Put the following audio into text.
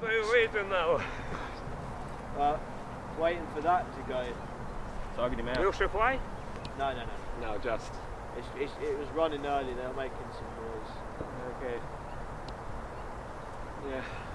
are you waiting now? Waiting for that to go. Target him out. Will she fly? No, no, no. No, just. It was running early, they were making some noise. Okay. Yeah.